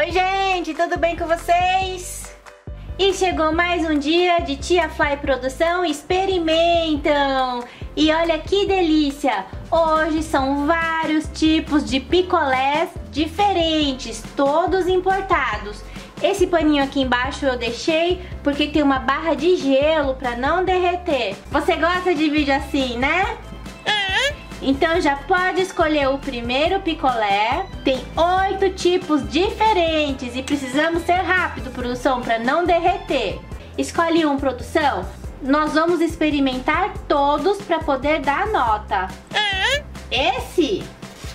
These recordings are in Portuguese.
Oi gente, tudo bem com vocês? E chegou mais um dia de Tia Fly Produção Experimentam! E olha que delícia! Hoje são vários tipos de picolés diferentes, todos importados. Esse paninho aqui embaixo eu deixei porque tem uma barra de gelo para não derreter. Você gosta de vídeo assim, né? Então já pode escolher o primeiro picolé. Tem 8 tipos diferentes e precisamos ser rápido, produção, para não derreter. Escolhe um, produção. Nós vamos experimentar todos para poder dar nota. Esse?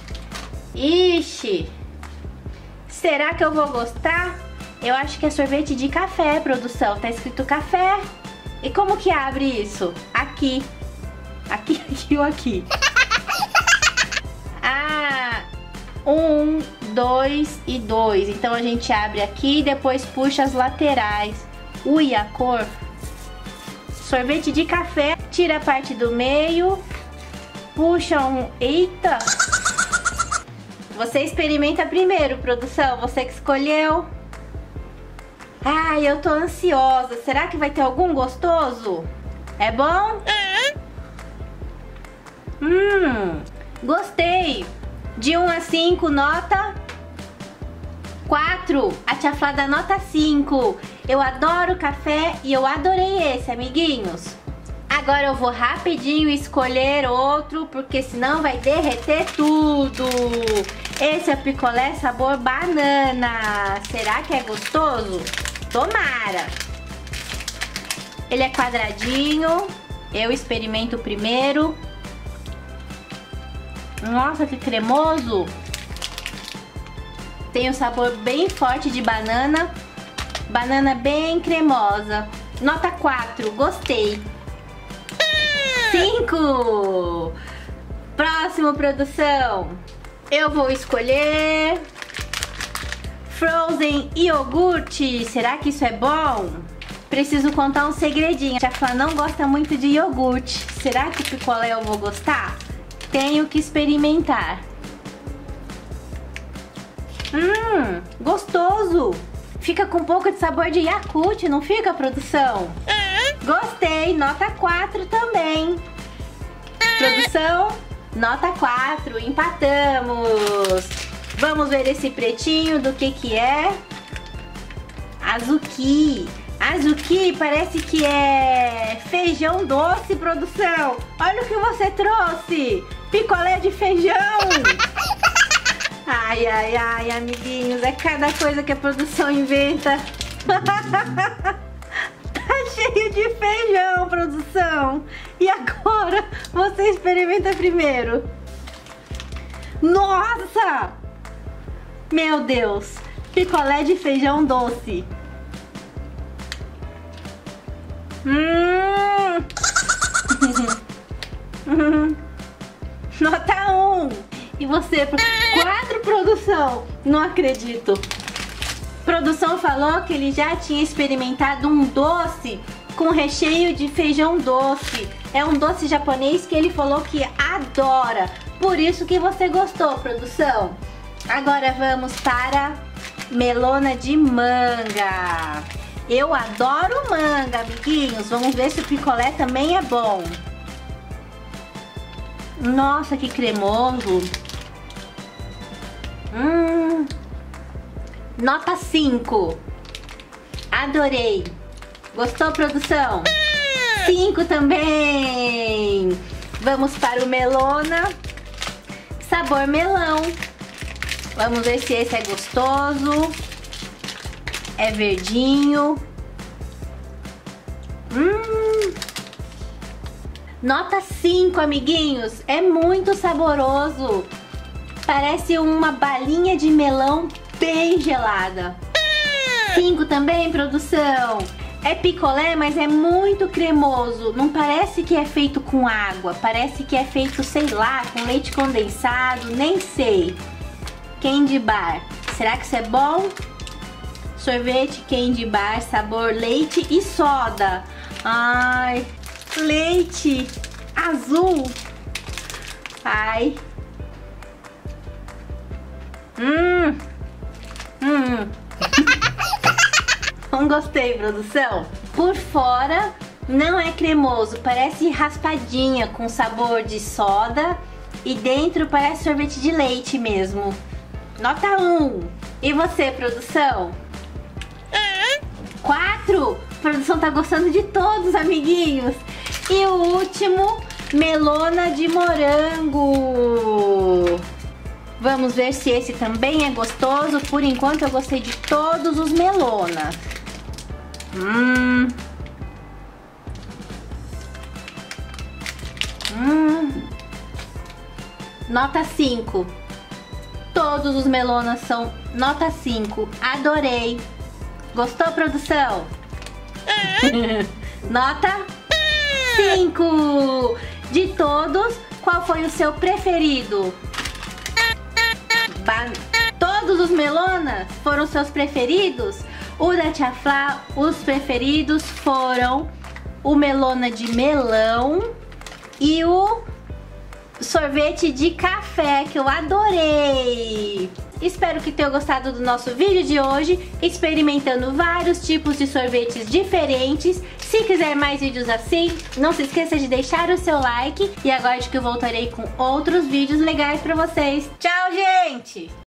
Ixi! Será que eu vou gostar? Eu acho que é sorvete de café, produção. Tá escrito café. E como que abre isso? Aqui. Aqui, aqui ou aqui? Ah, 1, 2 e 2. Então a gente abre aqui e depois puxa as laterais. Ui, a cor. Sorvete de café. Tira a parte do meio. Puxa um... Eita! Você experimenta primeiro, produção. Você que escolheu. Ai, eu tô ansiosa. Será que vai ter algum gostoso? É bom? Gostei. De 1 a 5, nota 4. A Tia Flá dá nota 5. Eu adoro café e eu adorei esse, amiguinhos. Agora eu vou rapidinho escolher outro, porque senão vai derreter tudo. Esse é o picolé sabor banana. Será que é gostoso? Tomara. Ele é quadradinho. Eu experimento primeiro. Nossa, que cremoso. Tem um sabor bem forte de banana. Banana bem cremosa. Nota 4, gostei. 5. Próximo, produção. Eu vou escolher Frozen iogurte. Será que isso é bom? Preciso contar um segredinho. A Tia Flá não gosta muito de iogurte. Será que o picolé eu vou gostar? Tenho que experimentar. Gostoso. Fica com um pouco de sabor de Yakult, não fica, produção? Gostei, nota 4 também. Produção, nota 4, empatamos. Vamos ver esse pretinho do que é. Azuki. Azuki parece que é feijão doce, produção. Olha o que você trouxe. Picolé de feijão. Ai, ai, ai, amiguinhos. É cada coisa que a produção inventa. Tá cheio de feijão, produção. E agora você experimenta primeiro. Nossa! Meu Deus. Picolé de feijão doce. Nota 1. E você, 4, produção? Não acredito. Produção falou que ele já tinha experimentado um doce com recheio de feijão doce. É um doce japonês que ele falou que adora. Por isso que você gostou, produção. Agora vamos para melona de manga. Eu adoro manga, amiguinhos. Vamos ver se o picolé também é bom. Nossa, que cremoso. Nota 5. Adorei. Gostou, produção? 5 também. Vamos para o melona. Sabor melão. Vamos ver se esse é gostoso. É verdinho. Nota 5, amiguinhos. É muito saboroso. Parece uma balinha de melão bem gelada. 5 também, produção. É picolé, mas é muito cremoso. Não parece que é feito com água. Parece que é feito, sei lá, com leite condensado. Nem sei. Candy bar. Será que isso é bom? Sorvete candy bar, sabor leite e soda. Ai, leite azul. Ai. Não gostei, produção. Por fora não é cremoso, parece raspadinha com sabor de soda. E dentro parece sorvete de leite mesmo. Nota 1. E você, produção? 4. A produção tá gostando de todos, amiguinhos. E o último, melona de morango. Vamos ver se esse também é gostoso. Por enquanto eu gostei de todos os melonas. Nota 5. Todos os melonas são nota 5. Adorei. Gostou, produção? Nota 5. De todos, qual foi o seu preferido? Todos os melonas foram seus preferidos? O da Tia Flá, os preferidos foram o melona de melão e o sorvete de café, que eu adorei. Espero que tenham gostado do nosso vídeo de hoje, experimentando vários tipos de sorvetes diferentes. Se quiser mais vídeos assim, não se esqueça de deixar o seu like e aguarde que eu voltarei com outros vídeos legais pra vocês. Tchau, gente!